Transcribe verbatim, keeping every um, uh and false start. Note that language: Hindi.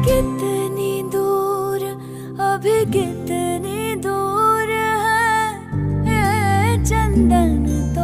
कितनी दूर, अभी कितनी दूर है ये चंदन तो